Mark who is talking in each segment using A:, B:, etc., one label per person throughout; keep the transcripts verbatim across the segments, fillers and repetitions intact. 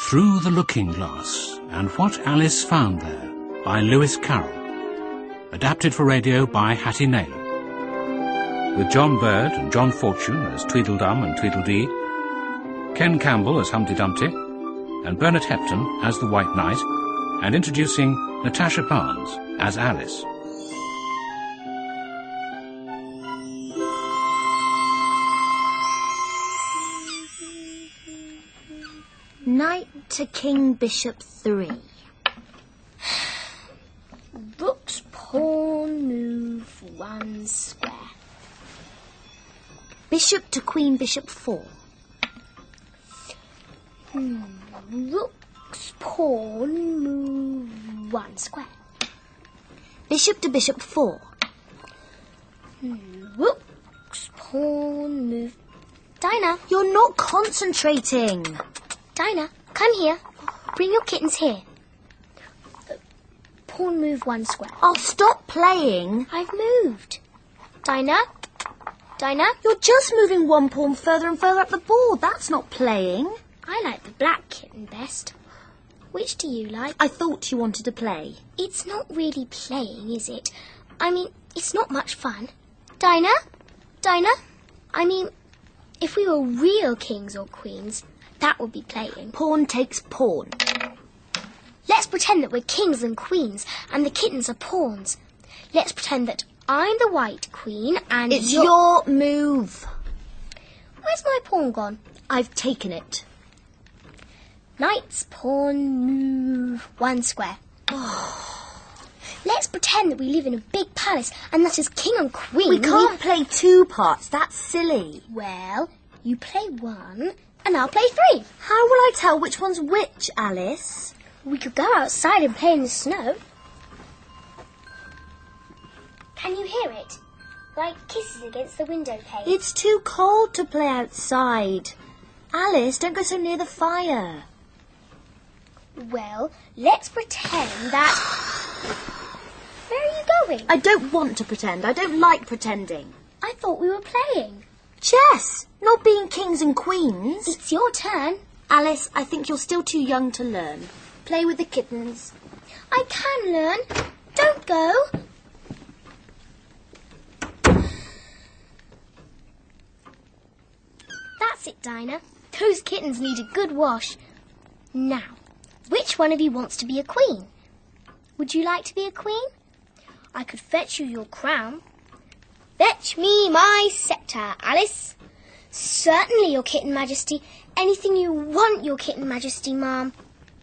A: Through the Looking Glass and What Alice Found There by Lewis Carroll. Adapted for radio by Hattie Naylor. With John Bird and John Fortune as Tweedledum and Tweedledee, Ken Campbell as Humpty Dumpty, and Bernard Hepton as the White Knight, and introducing Natasha Barnes as Alice.
B: Knight to King Bishop three.
C: Rook's pawn move one square.
B: Bishop to Queen Bishop four.
C: Hmm. Rook's pawn move one square.
B: Bishop to Bishop four.
C: Hmm. Rook's pawn move... Dinah!
B: You're not concentrating.
C: Dinah, come here. Bring your kittens here. Uh, pawn move one square.
B: I'll stop playing.
C: I've moved. Dinah? Dinah?
B: You're just moving one pawn further and further up the board. That's not playing.
C: I like the black kitten best. Which do you like?
B: I thought you wanted to play.
C: It's not really playing, is it? I mean, it's not much fun. Dinah? Dinah? I mean, if we were real kings or queens, that would be playing.
B: Pawn takes pawn.
C: Let's pretend that we're kings and queens and the kittens are pawns. Let's pretend that I'm the white queen and
B: It's
C: you're...
B: your move.
C: Where's my pawn gone?
B: I've taken it.
C: Knight's pawn move one square. Let's pretend that we live in a big palace and that as king and queen...
B: We can't play two parts. That's silly.
C: Well, you play one and I'll play three.
B: How will I tell which one's which, Alice?
C: We could go outside and play in the snow. Can you hear it? Like kisses against the window pane.
B: It's too cold to play outside. Alice, don't go so near the fire.
C: Well, let's pretend that... Where are you going?
B: I don't want to pretend. I don't like pretending.
C: I thought we were playing.
B: Chess, not being kings and queens.
C: It's your turn.
B: Alice, I think you're still too young to learn. Play with the kittens.
C: I can learn. Don't go. That's it, Dinah. Those kittens need a good wash. Now, which one of you wants to be a queen? Would you like to be a queen? I could fetch you your crown. Fetch me my sceptre, Alice. Certainly, your kitten majesty. Anything you want, your kitten majesty, ma'am.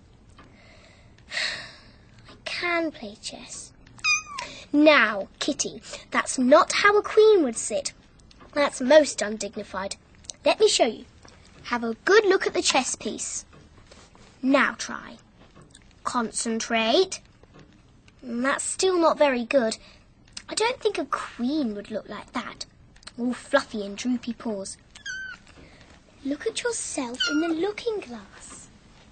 C: I can play chess. Now, Kitty, that's not how a queen would sit. That's most undignified. Let me show you. Have a good look at the chess piece. Now try. Concentrate. That's still not very good. I don't think a queen would look like that. All fluffy and droopy paws. Look at yourself in the looking glass.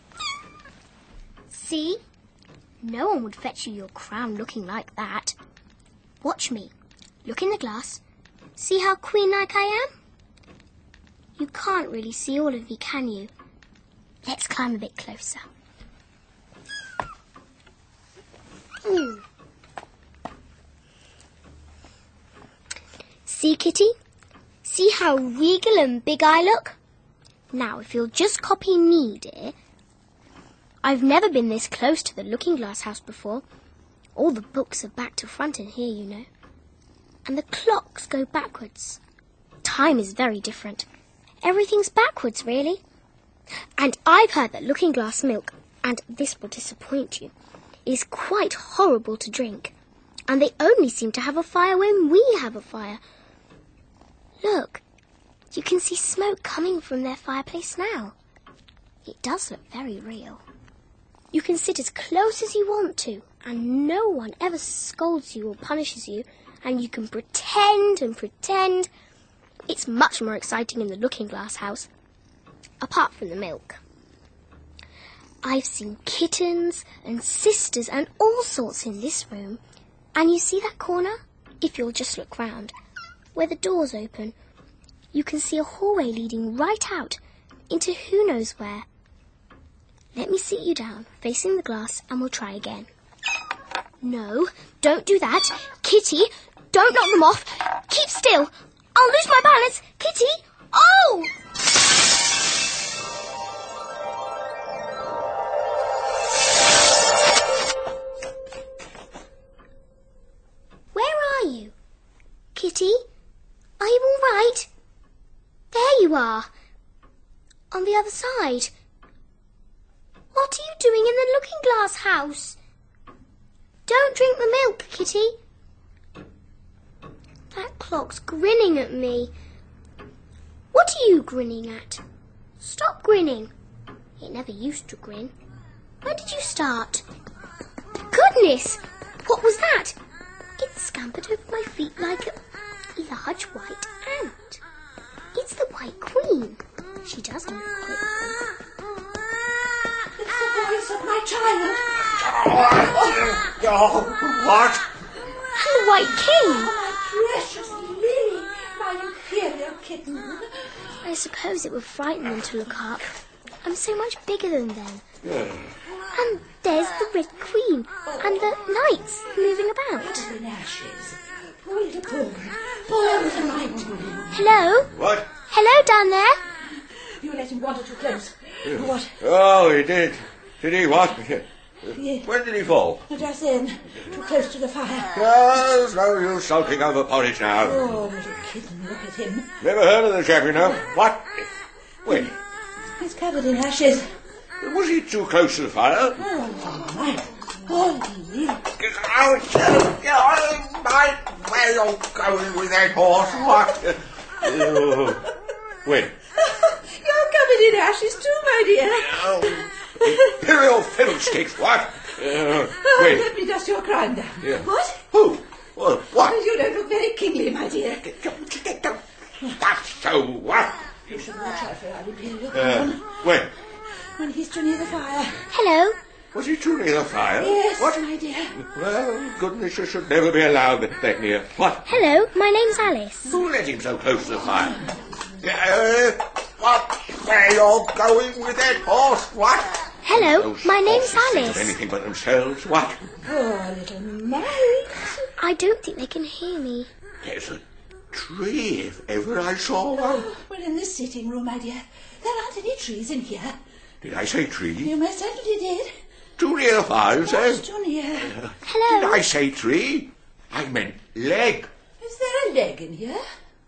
C: See? No one would fetch you your crown looking like that. Watch me. Look in the glass. See how queen-like I am? You can't really see all of me, can you? Let's climb a bit closer. Mm. See, Kitty? See how regal and big I look? Now, if you'll just copy me, dear. I've never been this close to the looking-glass house before. All the books are back to front in here, you know. And the clocks go backwards. Time is very different. Everything's backwards, really. And I've heard that looking-glass milk, and this will disappoint you, is quite horrible to drink. And they only seem to have a fire when we have a fire. Look, you can see smoke coming from their fireplace now. It does look very real. You can sit as close as you want to, and no one ever scolds you or punishes you, and you can pretend and pretend. It's much more exciting in the looking-glass house, apart from the milk. I've seen kittens and sisters and all sorts in this room. And you see that corner? If you'll just look round, where the doors open, you can see a hallway leading right out into who knows where. Let me sit you down, facing the glass, and we'll try again. No, don't do that. Kitty, don't knock them off. Keep still. I'll lose my balance. Kitty, oh! Where are you? Kitty, are you all right? There you are. On the other side. What are you doing in the looking-glass house? Don't drink the milk, Kitty. That clock's grinning at me. What are you grinning at? Stop grinning. It never used to grin. When did you start? Goodness! What was that? It scampered over my feet like a large white ant. It's the White Queen. She does move quickly.
D: It's the voice of my child.
E: Oh, what?
C: And the White King.
D: Oh, my precious Lily, my imperial kitten.
C: I suppose it would frighten them to look up. I'm so much bigger than them. And there's the Red Queen and the knights moving about.
D: In ashes. Poor little pull. Fall over the light.
C: Hello?
E: What?
C: Hello down there?
D: You let him wander too close. What?
E: Oh, he did. Did he what?
D: Yes.
E: When did he fall?
D: Just then. Too close to the fire.
E: There's no use sulking over porridge now.
D: Oh, little kitten, look at him.
E: Never heard of the chap, you know. What? When?
D: He's covered in ashes.
E: Was he too close to the fire?
D: Oh, my. Oh, Lily.
E: Get out! Oh, my, where you going with that horse? What? Oh, when?
D: You're covered in ashes too, my dear.
E: Oh, imperial fiddlesticks, what? Uh,
D: Oh,
E: when?
D: let me dust your crime down.
E: Yeah.
D: What?
E: Who? What? What?
D: You don't look very kingly, my dear.
E: That's so what?
D: You should watch out for our imperial
E: Uh,
D: crown
E: when?
D: when he's too near the fire.
C: Hello?
E: Was he too near the fire?
D: Yes,
E: What?
D: my dear.
E: Well, goodness, you should never be allowed that near. What?
C: Hello, my name's Alice.
E: Who let him so close to the fire? Uh, what? Where you're going with that horse? What?
C: Hello,
E: Those
C: my name's
E: horses think of
C: Alice.
E: anything but themselves. What?
D: Poor little mite.
C: I don't think they can hear me.
E: There's a tree, if ever I saw one.
D: We're in the sitting room, my dear. There aren't any trees in here.
E: Did I say tree?
D: You most certainly did.
E: Too near the fire, you say?
D: Just too near.
E: Did
C: Hello?
E: I say tree? I meant leg.
D: Is there a leg in here?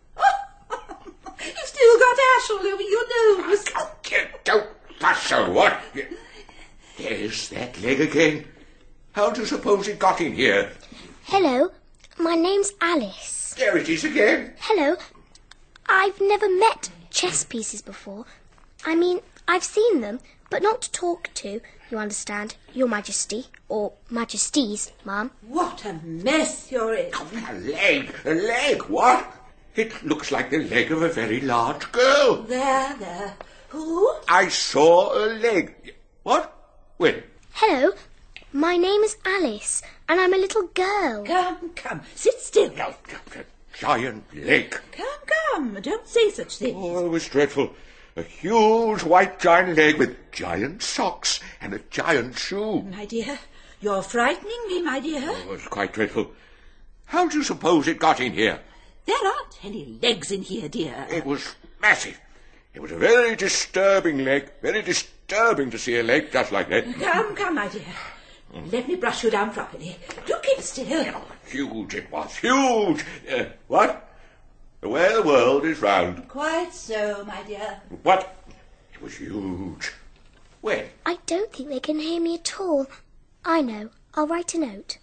D: You've still got ash all over your nose.
E: Don't, don't fuss so, what? There's that leg again. How do you suppose it got in here?
C: Hello, my name's Alice.
E: There it is again.
C: Hello, I've never met chess pieces before. I mean, I've seen them, but not to talk to, you understand, Your Majesty, or Majesties, Ma'am.
D: What a mess you're in.
E: A leg, a leg, what? It looks like the leg of a very large girl.
D: There, there. Who?
E: I saw a leg. What? When?
C: Hello, my name is Alice, and I'm a little girl.
D: Come, come. Sit still.
E: No, a giant leg.
D: Come, come. Don't say such things.
E: Oh, it was dreadful. A huge white giant leg with giant socks and a giant shoe.
D: My dear, you're frightening me, my dear.
E: Oh, it was quite dreadful. How do you suppose it got in here?
D: There aren't any legs in here, dear.
E: It was massive. It was a very disturbing leg. Very disturbing to see a leg just like that.
D: Come, come, my dear. Let me brush you down properly. Do keep still.
E: Oh, huge it was, huge. Uh, what? The way the world is round.
D: Quite so, my dear.
E: What? It was huge. When?
C: I don't think they can hear me at all. I know. I'll write a note.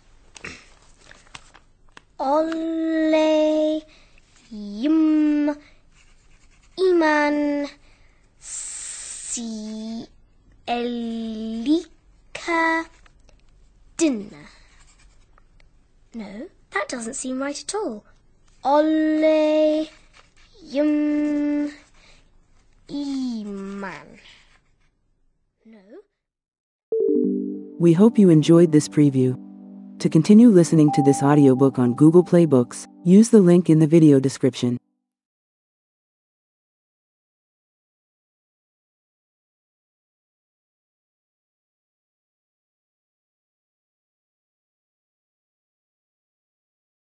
C: Ole yum iman si elika dinner. No, that doesn't seem right at all. Ole yum iman. No.
F: We hope you enjoyed this preview. To continue listening to this audiobook on Google Play Books, use the link in the video description.